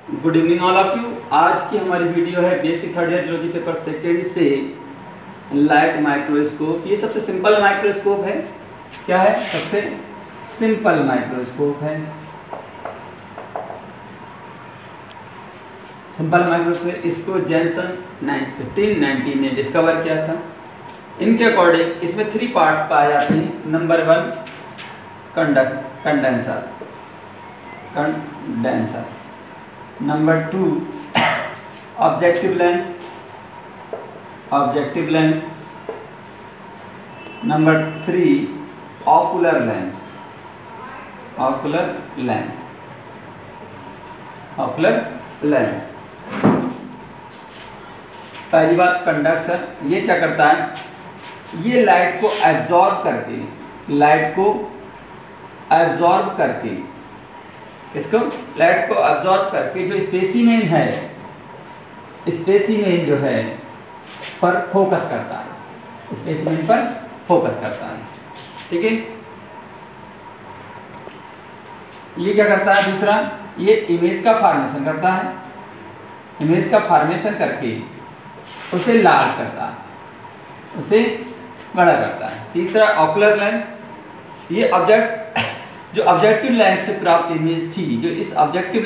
Good evening all of you. आज की हमारी वीडियो है basic third year geology paper second से लाइट माइक्रोस्कोप। ये सबसे सिंपल माइक्रोस्कोप है। क्या है? सबसे सिंपल माइक्रोस्कोप है। सिंपल माइक्रोस्कोप इसको जेनसन 1590 ने डिस्कवर किया था। इनके अकॉर्डिंग इसमें 3 पार्ट पाए जाते हैं। Number 1 condenser, number 2 objective lens, number 3 ocular lens. पहली बात कंडक्टर, ये क्या करता है? ये लाइट को एब्जॉर्ब करके इसको लाइट को एब्जॉर्ब करके जो स्पेसिमेन जो है पर फोकस करता है। स्पेसिमेन पर फोकस करता है। ठीक है। ये क्या करता है? दूसरा, ये इमेज का फॉर्मेशन करता है। इमेज का फॉर्मेशन करके उसे लार्ज करता है, उसे बड़ा करता है। तीसरा ऑकुलर लेंस, ये जो ऑब्जेक्टिव लेंस से प्राप्त इमेज थी, जो इस ऑब्जेक्टिव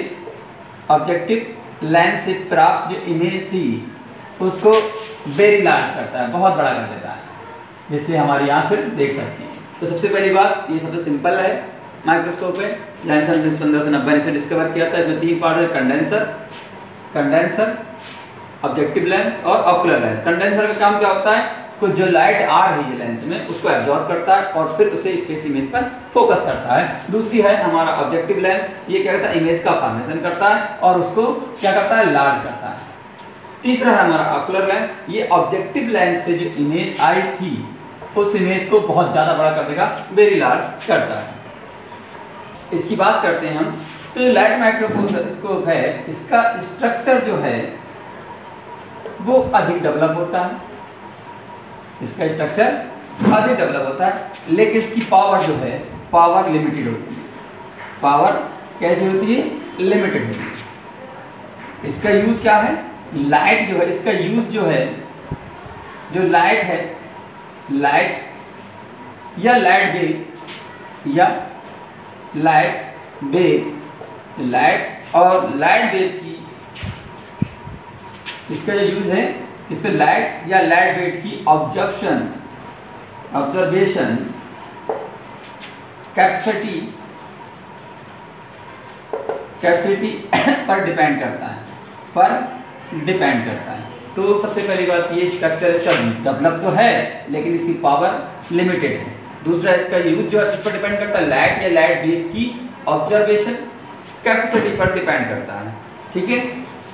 लेंस से प्राप्त जो इमेज थी उसको वेरी लार्ज करता है, बहुत बड़ा कर देता है, जिससे हमारी आँख फिर देख सकती है। तो सबसे पहली बात, ये सबसे सिंपल है माइक्रोस्कोप है। जेनसन 1590 से डिस्कवर किया था। इसमें 3 पार्ट है, कंडेंसर, ऑब्जेक्टिव लेंस और ऑकुलर लेंस। कंडेंसर का काम क्या होता है? तो जो लाइट आ रही है लेंस में उसको एब्जॉर्ब करता है और फिर उसे स्पेसिमेन पर फोकस करता है। दूसरी है हमारा ऑब्जेक्टिव लेंस, ये क्या करता है? इमेज का फॉर्मेशन करता है और उसको क्या करता है? लार्ज करता है। तीसरा है हमारा ऑकुलर लेंस, ये ऑब्जेक्टिव लेंस से जो इमेज आई थी उस इमेज को बहुत ज़्यादा बड़ा कर देगा, वेरी लार्ज करता है। इसकी बात करते हैं हम। तो लाइट माइक्रोस्कोप है, इसका स्ट्रक्चर जो है वो अधिक डेवलप होता है। इसका स्ट्रक्चर अधिक डेवलप होता है, लेकिन इसकी पावर जो है पावर लिमिटेड होती है। पावर कैसी होती है? लिमिटेड होती है। इसका यूज क्या है? लाइट जो है, इसका यूज जो है, जो लाइट है, लाइट और लाइट वेव की, इसका जो यूज है, इस पे लाइट या लाइट वेव की ऑब्जर्वेशन कैपेसिटी पर डिपेंड करता है। तो सबसे पहली बात, ये स्ट्रक्चर इसका डेवलप तो है लेकिन इसकी पावर लिमिटेड है। दूसरा, इसका यूज जो है किस पर डिपेंड करता है? लाइट या लाइट वेव की ऑब्जर्वेशन कैपेसिटी पर डिपेंड करता है। ठीक है।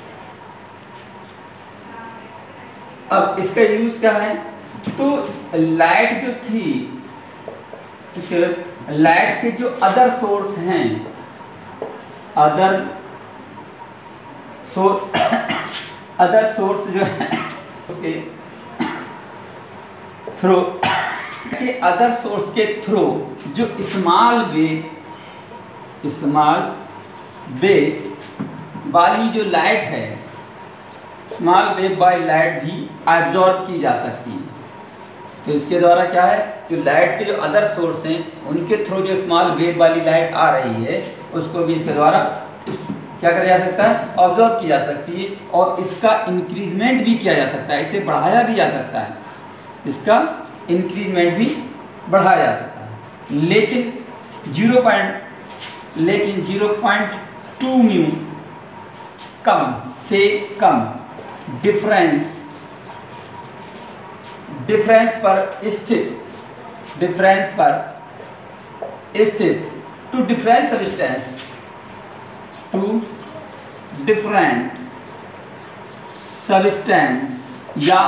अब इसका यूज क्या है? तो लाइट जो थी, इसके लाइट के जो अदर सोर्स हैं, अदर सोर्स जो है उसके थ्रू अदर सोर्स के थ्रू जो स्मॉल वेव वाली जो लाइट है, स्मॉल वेव वाली लाइट भी एब्जॉर्ब की जा सकती है। तो इसके द्वारा क्या है? जो लाइट के जो अदर सोर्स हैं उनके थ्रू जो स्मॉल वेव वाली लाइट आ रही है उसको भी इसके द्वारा क्या करा जा सकता है? ऑब्जॉर्ब की जा सकती है और इसका इंक्रीजमेंट भी किया जा सकता है, इसे बढ़ाया भी जा सकता है, इसका इंक्रीजमेंट भी बढ़ाया जा सकता है। लेकिन 0.2 म्यू कम से कम डिफरेंस पर स्थित टू डिफरेंट सब्सटेंस या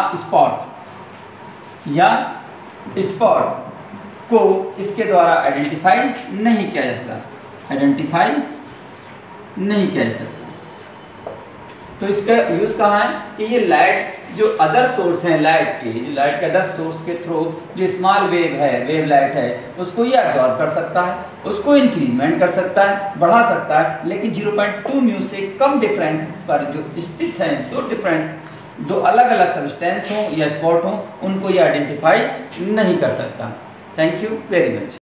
स्पॉट को इसके द्वारा आइडेंटिफाई नहीं किया जा सकता। तो इसका यूज़ कहाँ है कि ये लाइट जो अदर सोर्स हैं लाइट के, जो लाइट के अदर सोर्स के थ्रू जो स्मॉल वेव है, वेव लाइट है, उसको ये एब्जॉर्ब कर सकता है, उसको इंक्रीमेंट कर सकता है, बढ़ा सकता है, लेकिन 0.2 म्यू से कम डिफरेंस पर जो स्थित हैं दो अलग अलग सब्सटेंस हों या स्पॉट हों, उनको ये आइडेंटिफाई नहीं कर सकता। Thank you very much.